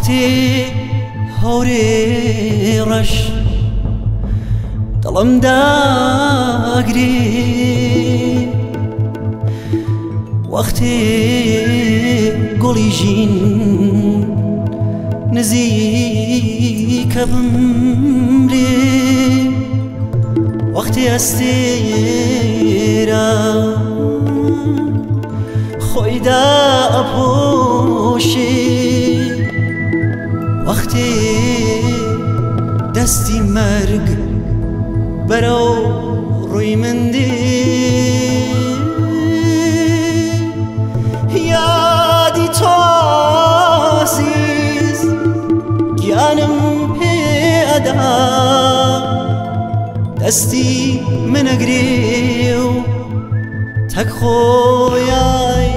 وقتی هوری رش دلم داگری وقتی گلی جین نزیک بمری وقتی استیرا خویدا اپوشی وقتی دستی مرگ برو روی من دی یادی تو عزیز گیانم پیدا دستی من اگریو تک خویای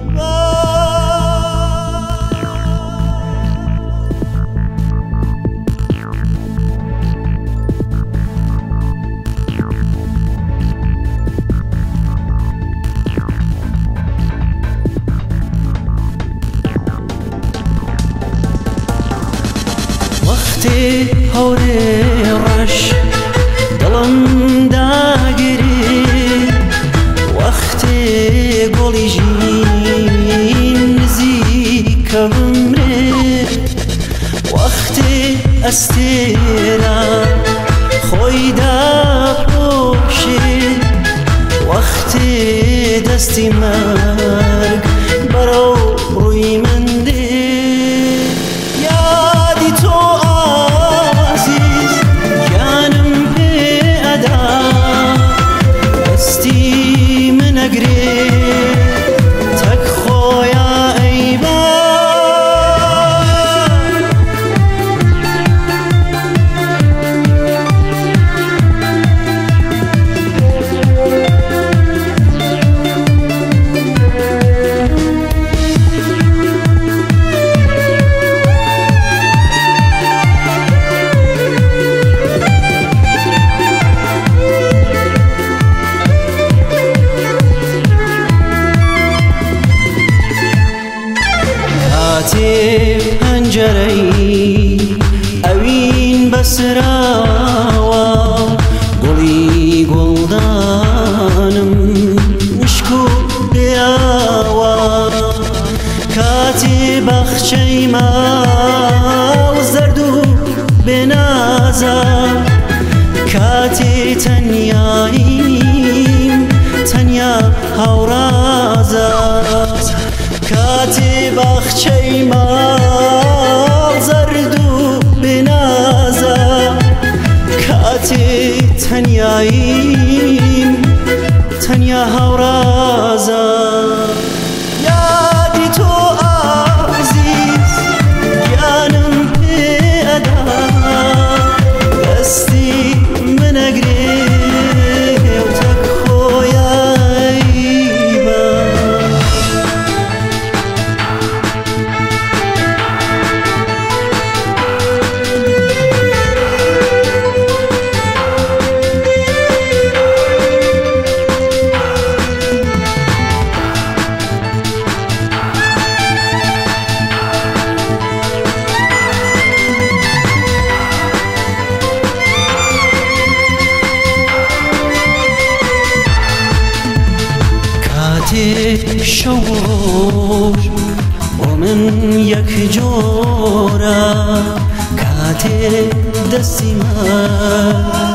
وقتی هوری رش دلم داگری وقتی گلی جین نزیک بمری وقتی استیرا خویدا پوشی وقتی دستی مرگ برو روی من دی یادی تو عزیز جانم پیدا دستی من اگری تک خویا ای با پنجره‌ای اوین بسراوا گلی گلدانم مشکو بیاوا کاتی بخچه ما زردو بنازا کاتی تنیاییم تنیا هورازا کاتی بخچه ما زردو بنازا کاتی تنیاییم تنیا هورازا یادی تو عزیز گیانم پیدا دستی من اگری و تک خویای با شور ومن یک جورا کاتی دستی من